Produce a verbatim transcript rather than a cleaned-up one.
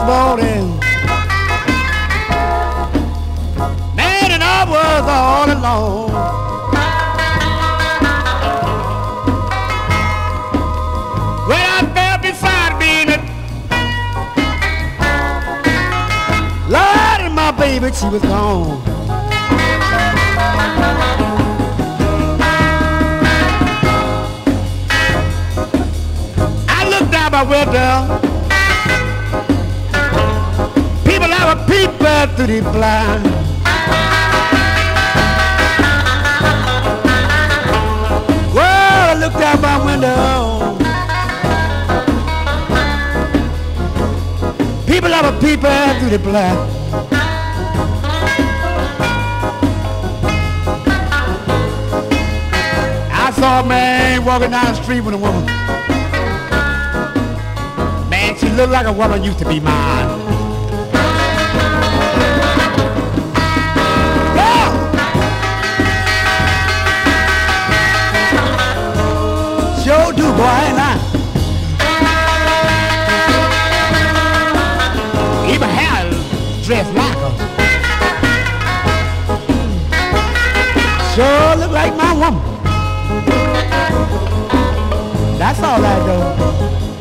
morning, man, and I was all alone. When I fell beside me, Lord, and my baby, she was gone. I looked out my window. People have a peeper through the blind. Well, I looked out my window. People have a peeper through the blind. I saw a man walking down the street with a woman. Man, she looked like a woman used to be mine. Sure do, boy, ain't I? Even hair dressed like her. Sure look like my woman. That's all I know.